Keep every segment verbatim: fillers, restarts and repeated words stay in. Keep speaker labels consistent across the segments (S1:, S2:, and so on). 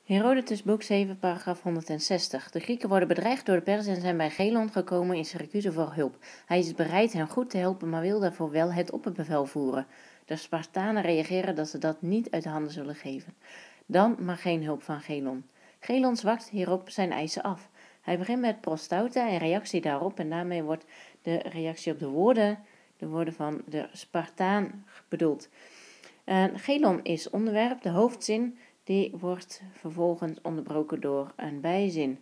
S1: Herodotus, boek zeven, paragraaf honderdzestig. De Grieken worden bedreigd door de Perzen en zijn bij Gelon gekomen in Syracuse voor hulp. Hij is bereid hen goed te helpen, maar wil daarvoor wel het opperbevel voeren. De Spartanen reageren dat ze dat niet uit de handen zullen geven. Dan maar geen hulp van Gelon. Gelon zwakt hierop zijn eisen af. Hij begint met prostauta en reactie daarop en daarmee wordt de reactie op de woorden, de woorden van de Spartaan bedoeld. Uh, Gelon is onderwerp, de hoofdzin, die wordt vervolgens onderbroken door een bijzin.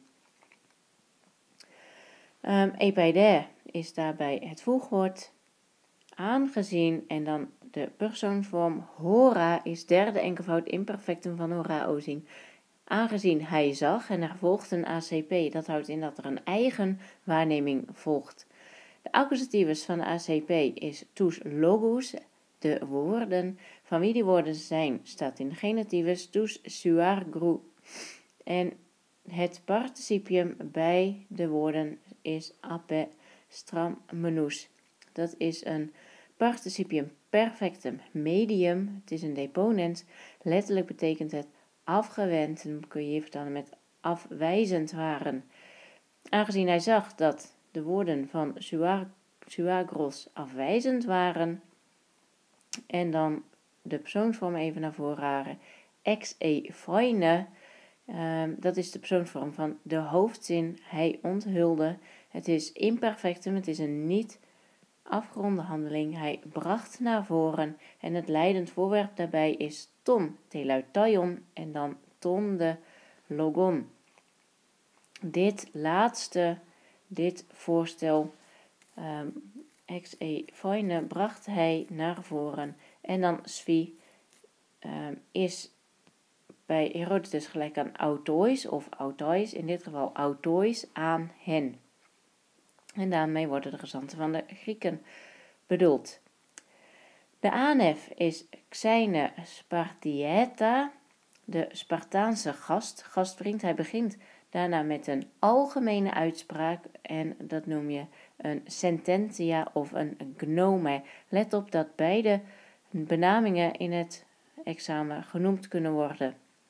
S1: Um, Epaider is daarbij het voegwoord. Aangezien en dan de persoonsvorm hora is derde enkelvoud imperfectum van horaozing. Aangezien hij zag en er volgt een A C P, dat houdt in dat er een eigen waarneming volgt. De accusativus van de A C P is tous logos, de woorden. Van wie die woorden zijn, staat in de genitivus tous suargru. En het participium bij de woorden is ape stram menus. Dat is een participium perfectum medium. Het is een deponens. Letterlijk betekent het afgewend. En dan kun je hier vertalen met afwijzend waren. Aangezien hij zag dat de woorden van suar, suagros afwijzend waren. En dan de persoonsvorm even naar voren halen. Ex e foine. Um, dat is de persoonsvorm van de hoofdzin. Hij onthulde. Het is imperfectum. Het is een niet afgeronde handeling. Hij bracht naar voren. En het leidend voorwerp daarbij is ton teluitaion. En dan ton de logon. Dit laatste, dit voorstel, um, ex e foine, bracht hij naar voren. En dan svi um, is bij Herodotus gelijk aan autois of autois, in dit geval autois aan hen. En daarmee worden de gezanten van de Grieken bedoeld. De aanhef is Xene Spartieta, de Spartaanse gast, gastvriend. Hij begint daarna met een algemene uitspraak en dat noem je een sententia of een gnome. Let op dat beide benamingen in het examen genoemd kunnen worden.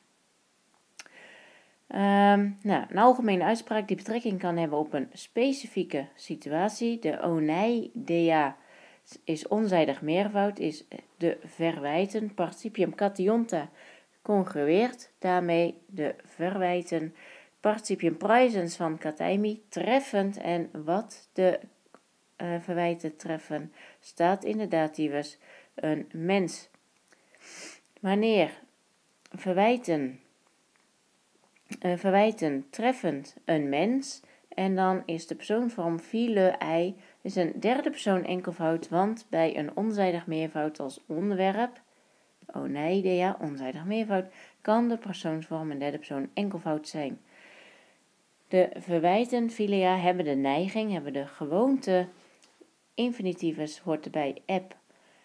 S1: Um, nou, een algemene uitspraak die betrekking kan hebben op een specifieke situatie. De oneidea is onzijdig meervoud, is de verwijten. Participium cationta congrueert daarmee de verwijten. Participium praesens van kataimi treffend en wat de uh, verwijten treffen staat in de dativus een mens. Wanneer verwijten Uh, verwijten treffend een mens en dan is de persoonsvorm phile ei is een derde persoon enkelvoud, want bij een onzijdig meervoud als onderwerp, oneidea, onzijdig meervoud, kan de persoonsvorm een derde persoon enkelvoud zijn. De verwijten philea hebben de neiging, hebben de gewoonte, infinitivus hoort erbij ep,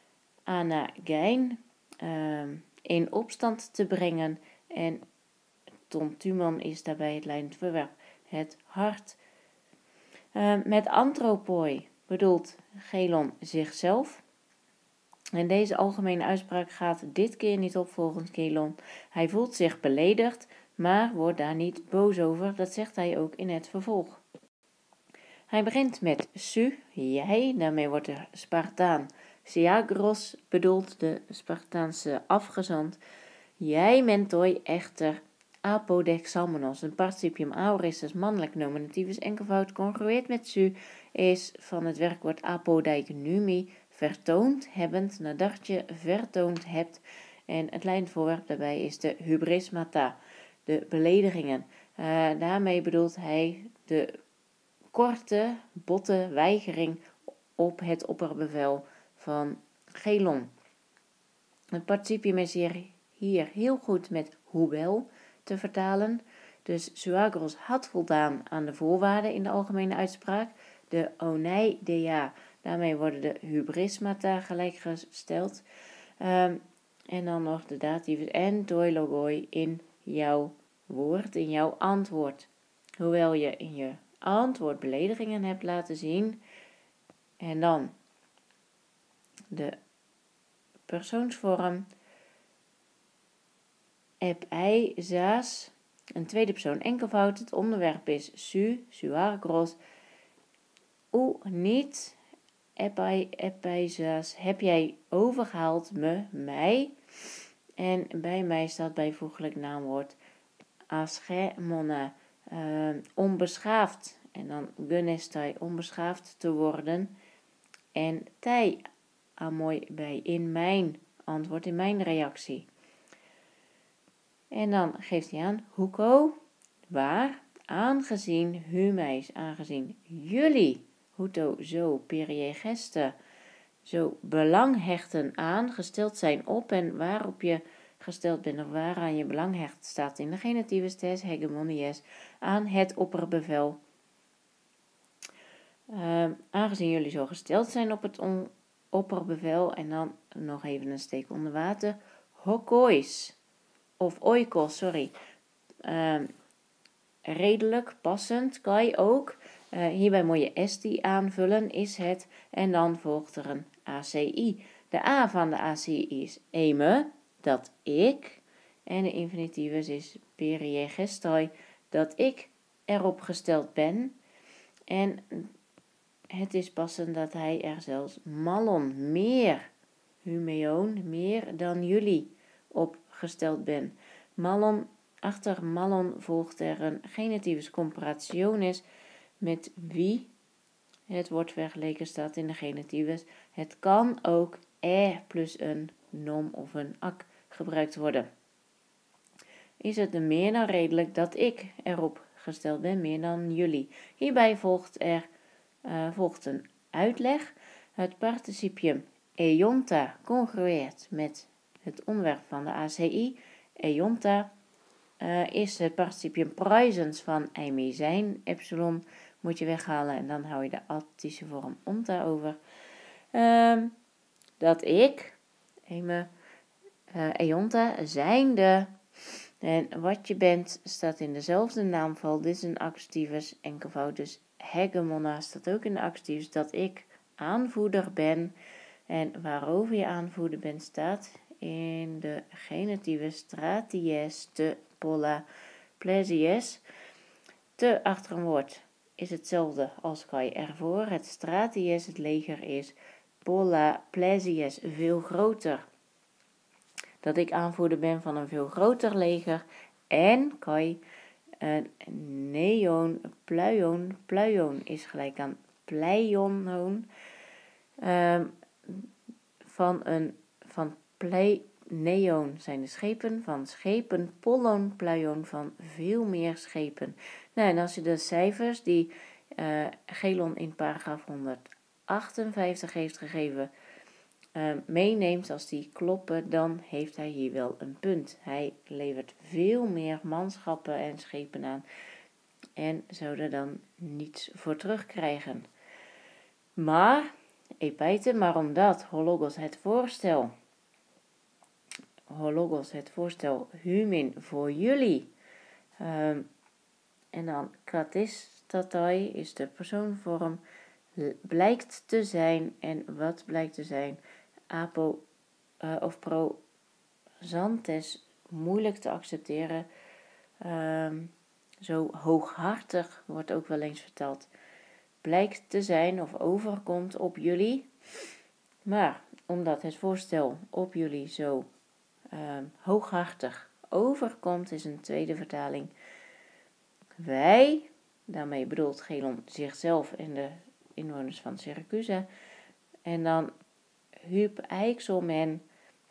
S1: anagein, uh, in opstand te brengen en tontuman is daarbij het leidend voorwerp, het hart. Uh, met antropoi bedoelt Gelon zichzelf. En deze algemene uitspraak gaat dit keer niet op volgens Gelon. Hij voelt zich beledigd, maar wordt daar niet boos over. Dat zegt hij ook in het vervolg. Hij begint met su, jij. Daarmee wordt de Spartaan Siagros bedoeld, de Spartaanse afgezant. Jij mentoi echter apodexamenos, een participium aoris is mannelijk nominativus enkelvoud, congrueert met su, is van het werkwoord apodeignumi, vertoond hebbend, nadat je vertoond hebt. En het leidend voorwerp daarbij is de hybrismata, de beledigingen. Uh, daarmee bedoelt hij de korte, botte weigering op het opperbevel van Gelon. Het participium is hier, hier heel goed met hoewel te vertalen. Dus Suagros had voldaan aan de voorwaarden in de algemene uitspraak. De oneidea, daarmee worden de hybrismata gelijkgesteld. Um, en dan nog de dativus en toi logoi in jouw woord, in jouw antwoord. Hoewel je in je antwoord beledigingen hebt laten zien. En dan de persoonsvorm ep ei zaas Een tweede persoon enkelvoud. Het onderwerp is su, suargros. U niet epai, epaisas. Heb jij overgehaald me, mij. En bij mij staat bijvoeglijk naamwoord aschemona. Uh, onbeschaafd. En dan gunestai, onbeschaafd te worden. En tij, amoy bij in mijn antwoord, in mijn reactie. En dan geeft hij aan, hoeko, waar, aangezien, humijs, aangezien jullie, hoeto, zo, perie geste, zo belang hechten aan, gesteld zijn op en waarop je gesteld bent of waaraan je belang hecht, staat in de genitieve tes, hegemonies, aan het opperbevel. Uh, aangezien jullie zo gesteld zijn op het on- opperbevel, en dan nog even een steek onder water, hokois, of oikos, sorry, uh, redelijk, passend, kan je ook. Uh, hierbij moet je esti aanvullen, is het, en dan volgt er een A C I. De A van de A C I is eme, dat ik, en de infinitivus is perie gestai, dat ik erop gesteld ben, en het is passend dat hij er zelfs mallon, meer, humeon, meer dan jullie opgesteld ben. Mallon, achter mallon volgt er een genitivus comparationis met wie. Het wordt vergeleken staat in de genitivus. Het kan ook e plus een nom of een ak gebruikt worden. Is het er meer dan redelijk dat ik erop gesteld ben, meer dan jullie. Hierbij volgt er uh, volgt een uitleg. Het participium eionta congrueert met het onderwerp van de A C I. Eionta uh, is het participium praesens van eimi zijn. Epsilon moet je weghalen en dan hou je de attische vorm onta over. Uh, dat ik, eme, uh, eionta, zijnde. En wat je bent staat in dezelfde naamval. Dit is een activus enkelvoud, dus hegemona staat ook in de activus, dat ik aanvoerder ben. En waarover je aanvoerder bent staat in de genitivus straties te polla plesies. Te achter een woord is hetzelfde als kai ervoor. Het straties, het leger, is polla plesies, veel groter. Dat ik aanvoerder ben van een veel groter leger. En kai, een neon, pluion, pluion is gelijk aan pleionon. Um, van een, van plei, neon zijn de schepen, van schepen, pollon, pluion, van veel meer schepen. Nou, en als je de cijfers die uh, Gelon in paragraaf honderdachtenvijftig heeft gegeven, Uh, meeneemt, als die kloppen, dan heeft hij hier wel een punt. Hij levert veel meer manschappen en schepen aan en zou er dan niets voor terugkrijgen. Maar, epeite, maar omdat hologos het voorstel, hologos het voorstel, humin voor jullie, um, en dan kratistatai is de persoonvorm, blijkt te zijn, en wat blijkt te zijn? Apo uh, of prosantes, moeilijk te accepteren. Um, zo hooghartig wordt ook wel eens verteld. Blijkt te zijn of overkomt op jullie. Maar omdat het voorstel op jullie zo um, hooghartig overkomt, is een tweede vertaling. Wij, daarmee bedoelt Gelon zichzelf en de inwoners van Syracuse. En dan hypeixomen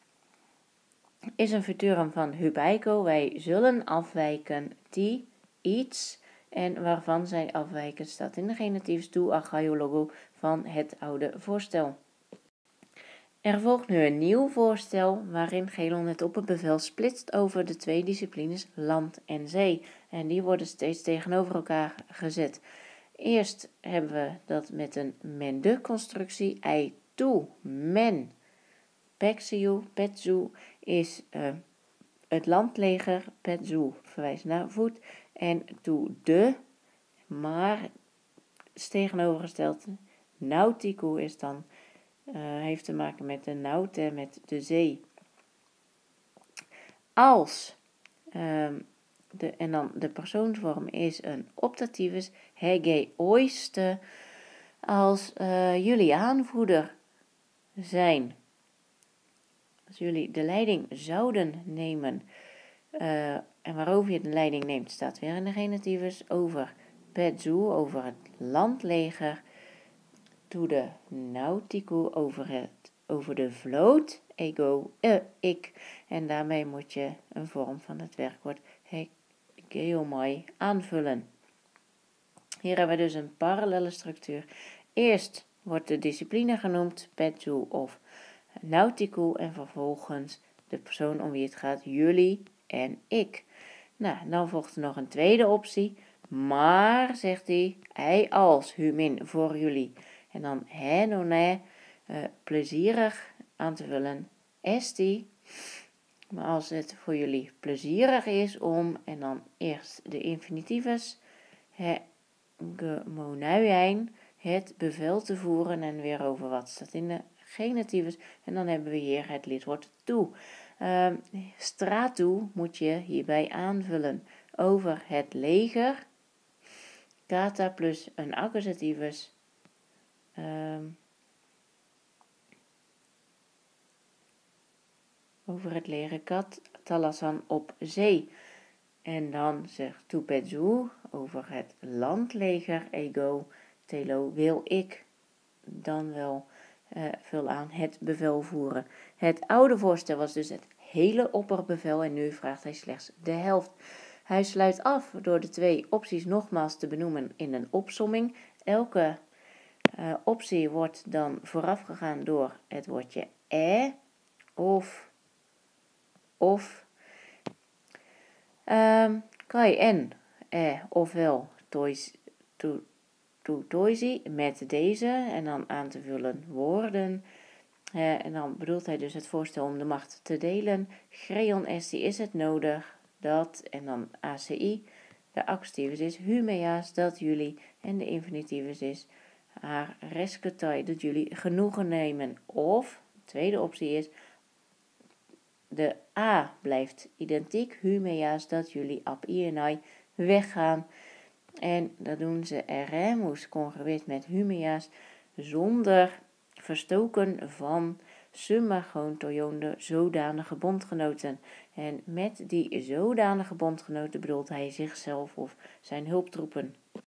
S1: is een futurum van hypeiko. Wij zullen afwijken, die iets, en waarvan zij afwijken staat in de genitiefs toe agaiologo van het oude voorstel. Er volgt nu een nieuw voorstel waarin Gelon het opperbevel splitst over de twee disciplines land en zee. En die worden steeds tegenover elkaar gezet. Eerst hebben we dat met een men-de-constructie, ei toe, men. Pexiu, petzu is uh, het landleger, petzu verwijst naar voet, en toe de, maar is tegenovergesteld, nautico is dan, uh, heeft te maken met de naute, met de zee. Als um, de, en dan de persoonsvorm is een optativus. Hege ooiste als uh, jullie aanvoerder zijn. Als jullie de leiding zouden nemen. Uh, en waarover je de leiding neemt staat weer in de genitivus. Over Petsu, over het landleger. To de nautiku, over, het, over de vloot. Ego, uh, ik. En daarmee moet je een vorm van het werkwoord hegeomai aanvullen. Hier hebben we dus een parallelle structuur. Eerst wordt de discipline genoemd, Petsu of nautiku. En vervolgens de persoon om wie het gaat, jullie en ik. Nou, dan volgt er nog een tweede optie. Maar, zegt hij, hij als, humin, voor jullie. En dan he, nonne, uh, plezierig aan te vullen, esti. Maar als het voor jullie plezierig is om, en dan eerst de infinitivus, he, gemonuijn, het bevel te voeren. En weer over wat staat in de genitivus. En dan hebben we hier het lidwoord toe. Uh, stratu moet je hierbij aanvullen. Over het leger. Kata plus een accusativus. Um, over het leger kat, talasan op zee. En dan zegt Tupetsu over het landleger, ego, telo, wil ik. Dan wel uh, vul aan het bevel voeren. Het oude voorstel was dus het hele opperbevel en nu vraagt hij slechts de helft. Hij sluit af door de twee opties nogmaals te benoemen in een opsomming. Elke uh, optie wordt dan voorafgegaan door het woordje e of of. Um, kai en e ofwel tois, to, to toisi met deze en dan aan te vullen woorden. Uh, en dan bedoelt hij dus het voorstel om de macht te delen. Greon esti is het nodig dat en dan aci. De accusativus is humeas, dat jullie. En de infinitivus is haar resketai, dat jullie genoegen nemen. Of, de tweede optie is, de a blijft identiek. Humeas, dat jullie ab ienai weggaan. En dat doen ze eremus, congrueert met humeas, zonder verstoken van summa gewoon toyonde zodanige bondgenoten. En met die zodanige bondgenoten bedoelt hij zichzelf of zijn hulptroepen.